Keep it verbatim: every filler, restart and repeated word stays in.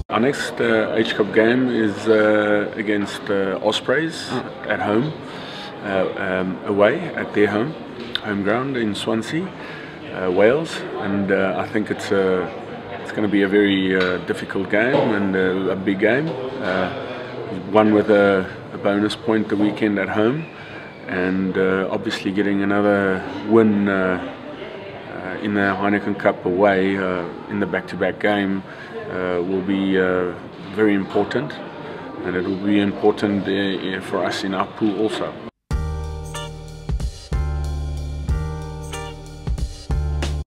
Our next uh, H Cup game is uh, against uh, Ospreys at home, uh, um, away at their home, home ground in Swansea, uh, Wales, and uh, I think it's uh, it's going to be a very uh, difficult game and uh, a big game. Uh, one with a, a bonus point the weekend at home, and uh, obviously getting another win uh, uh, in the Heineken Cup away uh, in the back-to-back game uh, will be uh, very important, and it will be important uh, for us in our pool also.